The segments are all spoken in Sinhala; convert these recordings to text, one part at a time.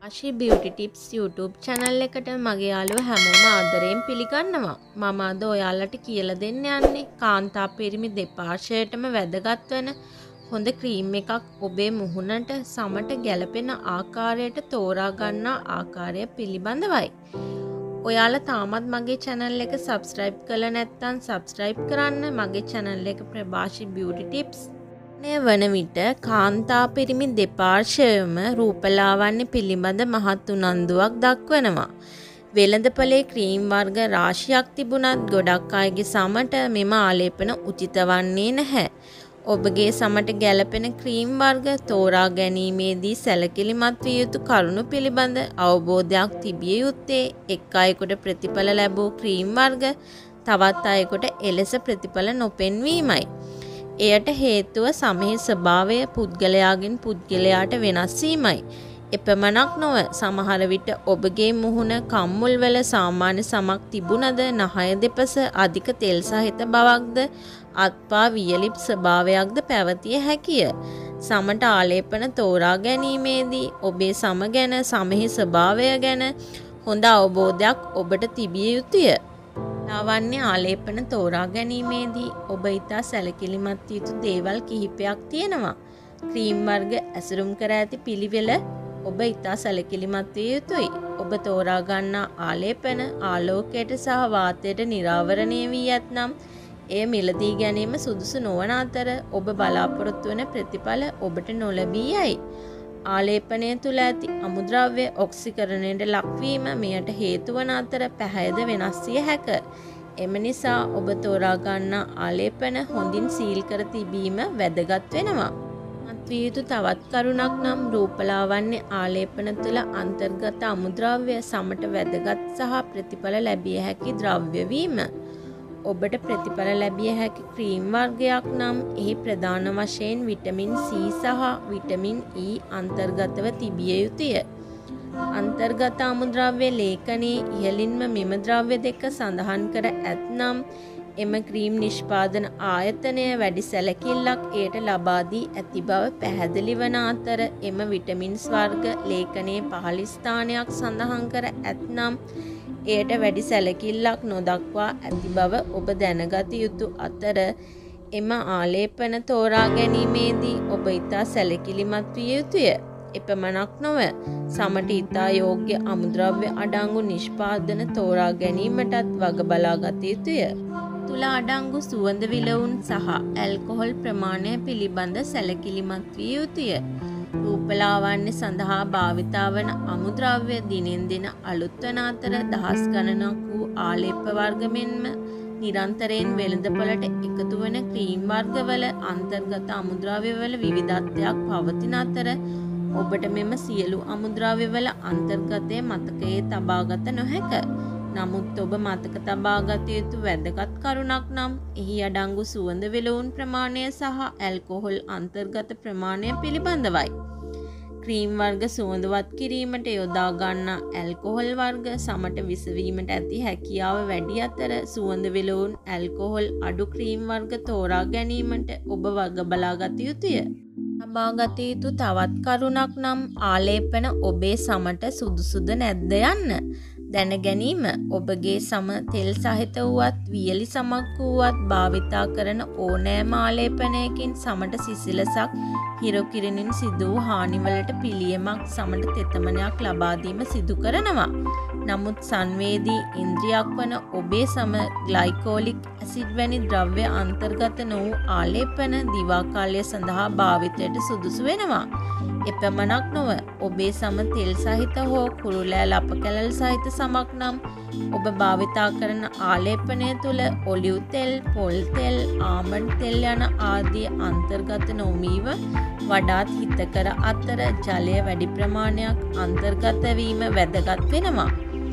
ආශි බියුටි ටිප්ස් YouTube channel එකට මගේ යාළුවෝ හැමෝම ආදරයෙන් පිළිගන්නවා. මම අද ඔයාලට කියලා දෙන්න යන්නේ කාන්තා පිරිමි දෙපාර්ශ්වයටම වැදගත් වෙන හොඳ ක්‍රීම් එකක් ඔබේ මුහුණට සමට ගැලපෙන ආකාරයට තෝරා ගන්නා ආකාරය පිළිබඳවයි. ඔයාලා තාමත් මගේ channel එක subscribe කරලා නැත්නම් subscribe කරන්න. මගේ channel එක ප්‍රභාෂි බියුටි ටිප්ස් වන විට කාන්තා පිරිමි දෙපාර්ශ්වයම රූපලාවන්‍ය පිළිබඳ මහත් උනන්දුවක් දක්වනවා. වෙළඳපොලේ ක්‍රීම් වර්ග රාශියක් තිබුණත් ගොඩක් අයගේ සමට මෙම ආලේපන උචිත වන්නේ නැහැ. ඔබගේ සමට ගැලපෙන ක්‍රීම් වර්ග තෝරා ගැනීමේදී සැලකිලිමත් විය යුතු කරුණු පිළිබඳ අවබෝධයක් තිබිය යුත්තේ එක් අයෙකුට ප්‍රතිඵල ලැබූ ක්‍රීම් වර්ග තවත් අයෙකුට එලෙස ප්‍රතිඵල නොපෙන්වීමයි. එයට හේතුව සමෙහි ස්වභාවය පුද්ගලයාගෙන් පුද්ගලයාට වෙනස් වීමයි. එපමණක් නොව සමහර විට ඔබගේ මුහුණ කම්මුල් වල සාමාන්‍ය සමක් තිබුණද නහය දෙපස අධික තෙල් සහිත බවක්ද අත්පා වියලි ස්වභාවයක්ද පැවතිය හැකිය. සමට ආලේපන තෝරා ගැනීමේදී ඔබේ සම ගැන සමෙහි ස්වභාවය ගැන හොඳ අවබෝධයක් ඔබට තිබිය යුතුය. ලාවන්‍ය ආලේපන තෝරා ගැනීමේදී ඔබ ඉතා සැලකිලිමත් යුතු දේවල් කිහිපයක් තියෙනවා. ක්‍රීම් වර්ග ඇසුරුම් කර ඇති පිළිවෙල ඔබ ඉතා සැලකිලිමත් විය යුතුයි. ඔබ තෝරා ගන්නා ආලේපන ආලෝකයට සහ වාතයට නිරාවරණය වී ඇතනම් එය මිලදී ගැනීම සුදුසු නොවන අතර ඔබ බලාපොරොත්තු වන ප්‍රතිඵල ඔබට නොලැබී යයි. ආලේපනය තුළ ඇති අමුද්‍රව්‍ය ඔක්සිකරණයට ලක්වීම මෙයට හේතු වන අතර පැහැයද වෙනස් විය හැක. එම නිසා ඔබ තෝරා ගන්නා ආලේපන හොඳින් සීල් කර තිබීම වැදගත් වෙනවා. මත්විය යුතු තවත් කරුණක් නම් රූපලාවන්‍ය ආලේපන තුළ අන්තර්ගත අමුද්‍රව්‍ය සමට වැදගත් සහ ප්‍රතිඵල ලැබිය හැකි ද්‍රව්‍ය වීම. ඔබට ප්‍රතිඵල ලැබිය හැකි ක්‍රීම් වර්ගයක් නම් එහි ප්‍රධාන වශයෙන් විටමින් C සහ විටමින් E අන්තර්ගතව තිබිය යුතුය. අන්තර්ගත අමුද්‍රව්‍ය ලේඛනයේ ඉහළින්ම මෙම ද්‍රව්‍ය දෙක සඳහන් කර ඇතනම් එම ක්‍රීම් නිෂ්පාදන ආයතනය වැඩි සැලකිල්ලක් එයට ලබා දී ඇති බව පැහැදිලි වන අතර එම විටමින්ස් වර්ග ලේඛනයේ පහළ ස්ථානයක් සඳහන් කර ඇතනම් එයට වැඩි සැලකිල්ලක් නොදක්වා ඇති බව ඔබ දැනගත යුතු අතර එම ආලේපන තෝරා ගැනීමේදී ඔබ ඉතා සැලකිලිමත් විය යුතුය. එපමණක් නොව සමට ඉතා යෝග්‍ය අමුද්‍රව්‍ය අඩංගු නිෂ්පාදන තෝරා ගැනීමටත් වග බලා ගත යුතුය. තුළ අඩංගු සුවඳ විලවුන් සහ ඇල්කොහොල් ප්‍රමාණය පිළිබඳ සැලකිලිමත් විය යුතුය. රූපලාවන්‍ය සඳහා භාවිතා වන අමුද්‍රව්‍ය දිනෙන් දින අලුත් වන අතර දහස් ගණනක් වූ ආලේප වර්ග මෙන්ම නිරන්තරයෙන් වෙළඳපොළට එකතු වන ක්‍රීම් වර්ගවල අන්තර්ගත අමුද්‍රව්‍යවල විවිධත්වයක් පවතින අතර ඔබට මෙම සියලු අමුද්‍රව්‍යවල අන්තර්ගතය මතකයේ තබාගත නොහැක. නමුත් ඔබ මතක තබාගත යුතු වැදගත් කරුණක් නම් එහි අඩංගු සුවඳ විලවුන් ප්‍රමාණය සහ ඇල්කොහොල් අන්තර්ගත ප්‍රමාණය පිළිබඳවයි. ක්‍රීම් වර්ග සුවඳවත් කිරීමට යොදා ගන්නා ඇල්කොහොල් වර්ග සමට විසවීමට ඇති හැකියාව වැඩි අතර සුවඳ විලවුන් ඇල්කොහොල් අඩු ක්‍රීම් වර්ග තෝරා ගැනීමට ඔබ වග බලා ගත යුතුය. ලබාගත යුතු තවත් කරුණක් නම් ආලේපන ඔබේ සමට සුදුසුද නැද්ද යන්න දැන ගැනීම. ඔබගේ සම තෙල් සහිත වුවත් වියලි සමක් වුවත් භාවිතා කරන ඕනෑම ආලේපනයකින් සමට සිසිලසක් හිරු කිරීමෙන් සිදු වූ හානිවලට පිළියමක් සමට තෙතමනයක් ලබා දීම සිදු කරනවා. නමුත් සංවේදී ඉන්ද්‍රියක් වන ඔබේ සම ග්ලයිකෝලික් ඇසිඩ් වැනි ද්‍රව්‍ය අන්තර්ගත නොවූ ආලේපන දිවා කාලය සඳහා භාවිතයට සුදුසු වෙනවා. එපමණක් නොව ඔබේ සම තෙල් සහිත හෝ කුරුලෑ ලප කැලල් සහිත සමක් නම් ඔබ භාවිතා කරන ආලේපනය තුළ ඔලිව් තෙල්, පොල් තෙල්, ආමන්ඩ් තෙල් යන ආදී අන්තර්ගත නොවීම වඩාත් හිතකර අතර ජලය වැඩි ප්‍රමාණයක් අන්තර්ගත වීම වැදගත් වෙනවා.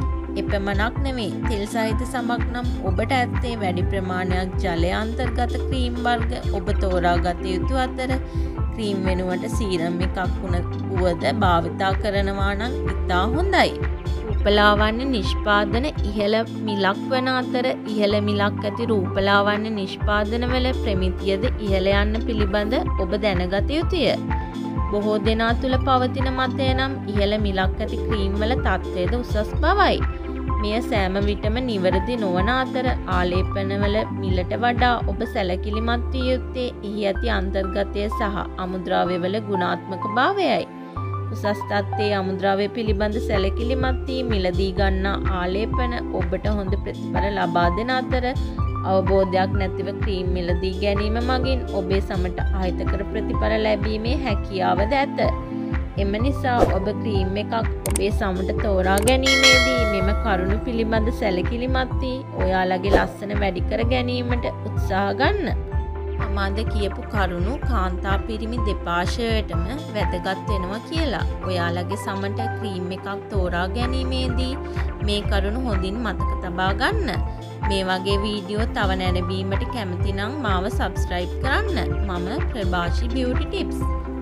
එපමණක් නෙවෙයි තෙල් සහිත සමක් නම් ඔබට ඇත්තේ වැඩි ප්‍රමාණයක් ජලය අන්තර්ගත ක්‍රීම් වර්ග ඔබ තෝරා ගත යුතු අතර ක්‍රීම් වෙනුවට සීරම් එකක් වුවද භාවිතා කරනවා නම් ඉතා හොඳයි. රූපලාවන්‍ය නිෂ්පාදන ඉහළ මිලක් වන අතර ඉහළ මිලක් ඇති රූපලාවන්‍ය නිෂ්පාදනවල ප්‍රමිතියද ඉහළ යන්න පිළිබඳ ඔබ දැනගත යුතුය. බොහෝ දෙනා තුළ පවතින මතය නම් ඉහළ මිලක් ඇති ක්‍රීම් වල තත්ත්වයද උසස් බවයි. මෙය සෑම විටම නිවැරදි නොවන අතර ආලේපනවල මිලට වඩා ඔබ සැලකිලිමත් විය යුත්තේ එහි ඇති අන්තර්ගතය සහ අමුද්‍රව්‍යවල ගුණාත්මක භාවයයි. උසස් තත්ත්වයේ අමුද්‍රව්‍ය පිළිබඳ සැලකිලිමත් වී මිලදී ගන්නා ආලේපන ඔබට හොඳ ප්‍රතිඵල ලබා දෙන අතර අවබෝධයක් නැතිව ක්‍රීම් මිලදී ගැනීම මගින් ඔබේ සමට අහිතකර ප්‍රතිඵල ලැබීමේ හැකියාවද ඇත. එම නිසා ඔබ ක්‍රීම් එකක් ඔබේ සමට තෝරා ගැනීමේදී මෙම කරුණු පිළිබඳ සැලකිලිමත් වී ඔයාලගේ ලස්සන වැඩි කර ගැනීමට උත්සාහ ගන්න. මමද කියපු කරුණු කාන්තා පිරිමි දෙපාර්ශ්වයටම වැදගත් වෙනවා කියලා. ඔයාලගේ සමට ක්‍රීම් එකක් තෝරා ගැනීමේදී මේ කරුණු හොඳින් මතක තබා ගන්න. මේ වගේ වීඩියෝ තව නැරඹීමට කැමති නම් මාව සබ්ස්ක්‍රයිබ් කරන්න. මම ප්‍රභාෂි බියුටි ටිප්ස්.